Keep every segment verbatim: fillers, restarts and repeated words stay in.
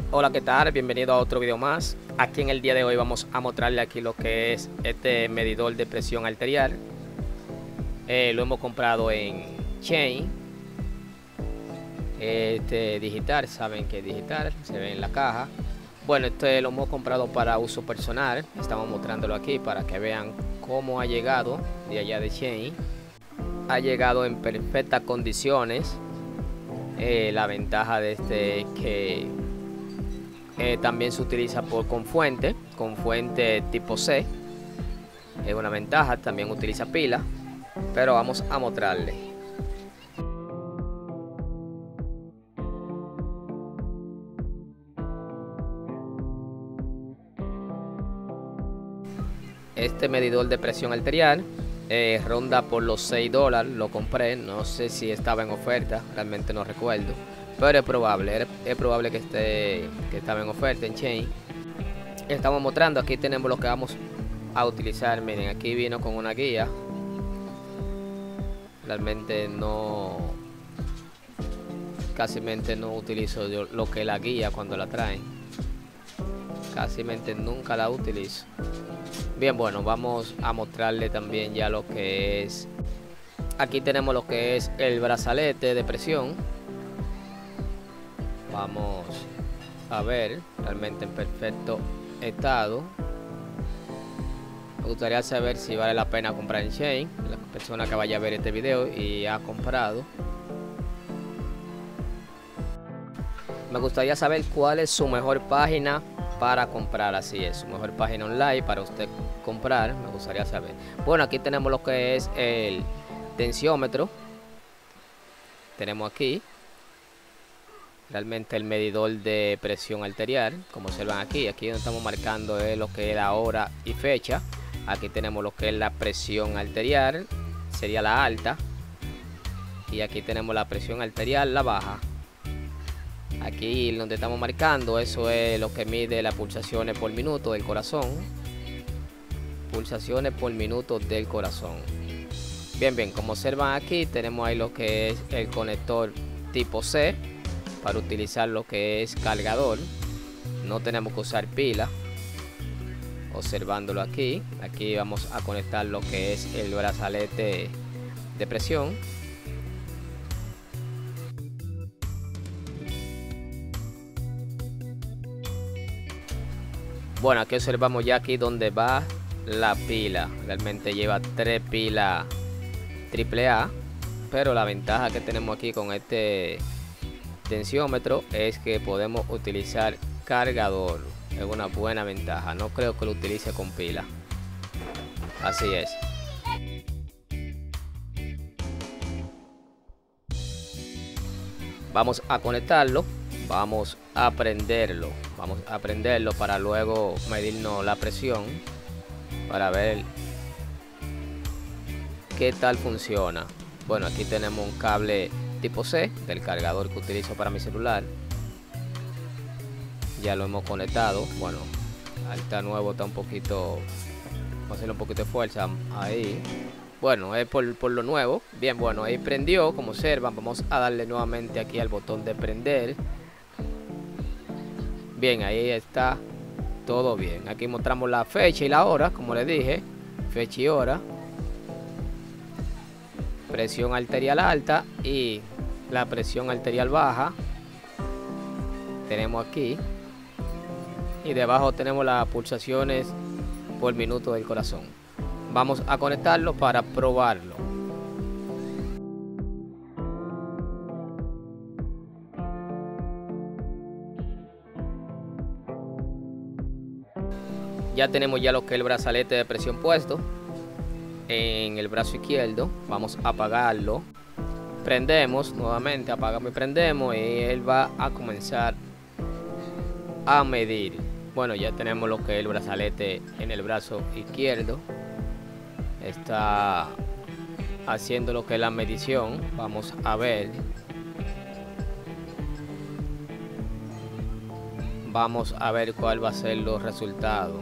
Hola, ¿qué tal? Bienvenido a otro video más. Aquí en el día de hoy vamos a mostrarle aquí lo que es este medidor de presión arterial. Eh, lo hemos comprado en Chain. Este digital, saben que es digital, se ve en la caja. Bueno, este lo hemos comprado para uso personal. Estamos mostrándolo aquí para que vean cómo ha llegado de allá de Chain. Ha llegado en perfectas condiciones. Eh, la ventaja de este es que Eh, también se utiliza por, con fuente, con fuente tipo C. Es una ventaja, también utiliza pila. Pero vamos a mostrarle. Este medidor de presión arterial eh, ronda por los seis dólares. Lo compré, no sé si estaba en oferta, realmente no recuerdo. Pero es probable, es probable que esté que estaba en oferta en Chain. Estamos mostrando, aquí tenemos lo que vamos a utilizar. Miren, aquí vino con una guía. Realmente no, casi no utilizo yo lo que es la guía cuando la traen. Casi nunca la utilizo. Bien, bueno, vamos a mostrarle también ya lo que es. Aquí tenemos lo que es el brazalete de presión. Vamos a ver, realmente en perfecto estado. Me gustaría saber si vale la pena comprar en Chain. La persona que vaya a ver este video y ha comprado, me gustaría saber cuál es su mejor página para comprar. Así es, su mejor página online para usted comprar. Me gustaría saber. Bueno, aquí tenemos lo que es el tensiómetro. Tenemos aquí realmente el medidor de presión arterial, como observan aquí. Aquí donde estamos marcando es lo que es la hora y fecha. Aquí tenemos lo que es la presión arterial, sería la alta. Y aquí tenemos la presión arterial, la baja. Aquí donde estamos marcando, eso es lo que mide las pulsaciones por minuto del corazón. Pulsaciones por minuto del corazón. Bien, bien, como observan aquí, tenemos ahí lo que es el conector tipo C para utilizar lo que es cargador. No tenemos que usar pila. Observándolo aquí, aquí vamos a conectar lo que es el brazalete de presión. Bueno, aquí observamos ya aquí donde va la pila. Realmente lleva tres pilas triple A, pero la ventaja que tenemos aquí con este tensiómetro es que podemos utilizar cargador. Es una buena ventaja. No creo que lo utilice con pila. Así es. Vamos a conectarlo. Vamos a prenderlo. Vamos a prenderlo para luego medirnos la presión, para ver qué tal funciona. Bueno, aquí tenemos un cable tipo C del cargador que utilizo para mi celular. Ya lo hemos conectado. Bueno, ahí está nuevo, está un poquito, vamos a hacerle un poquito de fuerza ahí. Bueno, es por, por lo nuevo. Bien, bueno, ahí prendió, como observan. Vamos a darle nuevamente aquí al botón de prender. Bien, ahí está todo bien. Aquí mostramos la fecha y la hora, como les dije, fecha y hora. Presión arterial alta y la presión arterial baja. Tenemos aquí. Y debajo tenemos las pulsaciones por minuto del corazón. Vamos a conectarlo para probarlo. Ya tenemos ya lo que es el brazalete de presión puesto en el brazo izquierdo. Vamos a apagarlo. Prendemos nuevamente, apagamos y prendemos, y él va a comenzar a medir. Bueno, ya tenemos lo que es el brazalete en el brazo izquierdo. Está haciendo lo que es la medición. Vamos a ver. Vamos a ver cuál va a ser los resultados.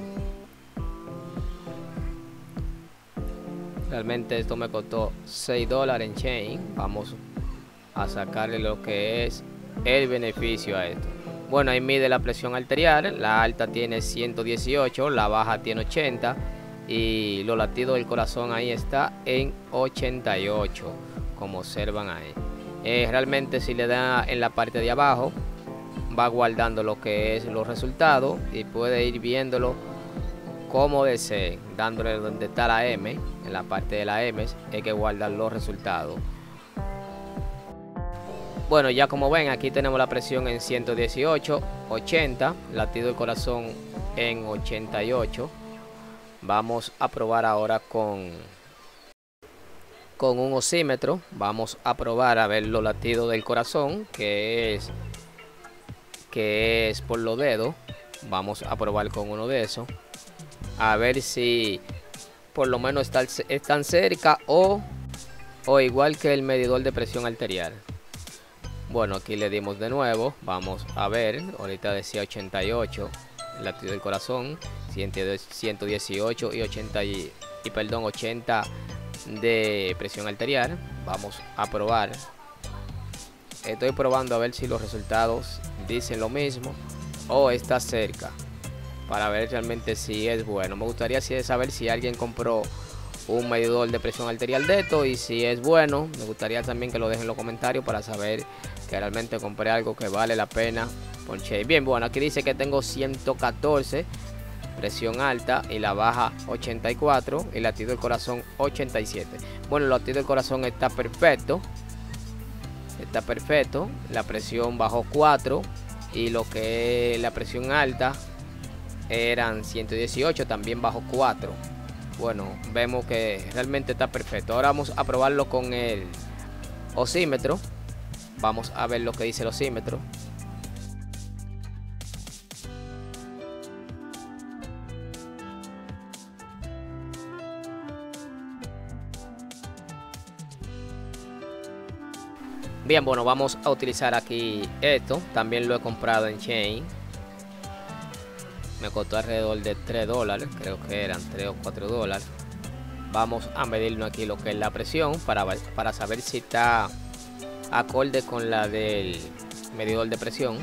Realmente esto me costó seis dólares en Chain. Vamos a sacarle lo que es el beneficio a esto. Bueno, ahí mide la presión arterial, la alta tiene ciento dieciocho, la baja tiene ochenta y los latidos del corazón ahí está en ochenta y ocho, como observan ahí. Eh, realmente si le da en la parte de abajo, va guardando lo que es los resultados y puede ir viéndolo como desee, dándole donde está la M, en la parte de la M hay que guardar los resultados. Bueno, ya como ven, aquí tenemos la presión en ciento dieciocho, ochenta, latido del corazón en ochenta y ocho. Vamos a probar ahora con, con un osímetro. Vamos a probar a ver los latidos del corazón, que es, que es por los dedos. Vamos a probar con uno de esos. A ver si por lo menos están, están cerca o, o igual que el medidor de presión arterial. Bueno, aquí le dimos de nuevo. Vamos a ver. Ahorita decía ochenta y ocho. El latido del corazón. ciento dieciocho y ochenta y, y perdón, ochenta de presión arterial. Vamos a probar. Estoy probando a ver si los resultados dicen lo mismo o está cerca, para ver realmente si es bueno. Me gustaría saber si alguien compró un medidor de presión arterial de esto y si es bueno. Me gustaría también que lo dejen en los comentarios para saber que realmente compré algo que vale la pena. Ponche. Bien, bueno, aquí dice que tengo ciento catorce, presión alta, y la baja ochenta y cuatro, y el latido del corazón ochenta y siete. Bueno, el latido del corazón está perfecto. Está perfecto. La presión bajó cuatro y lo que es la presión alta eran ciento dieciocho, también bajó cuatro. Bueno, vemos que realmente está perfecto. Ahora vamos a probarlo con el osímetro. Vamos a ver lo que dice el osímetro. Bien, bueno, vamos a utilizar aquí esto. También lo he comprado en Shein. Me costó alrededor de tres dólares, creo que eran tres o cuatro dólares. Vamos a medirnos aquí lo que es la presión para, para saber si está acorde con la del medidor de presión.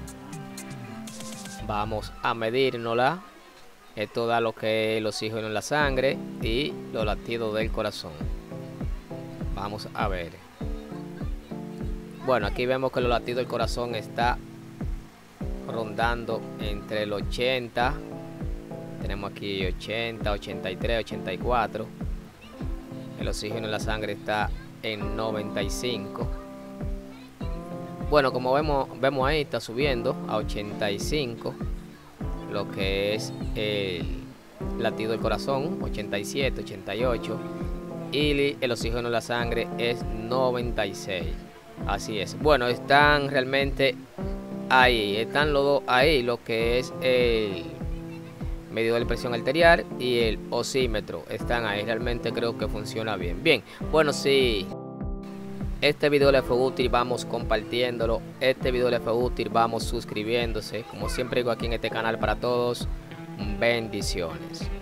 Vamos a medirnosla. Esto da lo que es el oxígeno en la sangre y los latidos del corazón. Vamos a ver. Bueno, aquí vemos que los latidos del corazón está rondando entre el ochenta. Tenemos aquí ochenta, ochenta y tres, ochenta y cuatro. El oxígeno en la sangre está en noventa y cinco. Bueno, como vemos, vemos ahí está subiendo a ochenta y cinco. Lo que es el latido del corazón, ochenta y siete, ochenta y ocho. Y el oxígeno en la sangre es noventa y seis. Así es. Bueno, están realmente ahí. Están los dos ahí. Lo que es el medidor de presión arterial y el osímetro. Están ahí. Realmente creo que funciona bien. Bien. Bueno, si este video les fue útil, vamos compartiéndolo. Este video les fue útil, vamos suscribiéndose. Como siempre digo aquí en este canal para todos, bendiciones.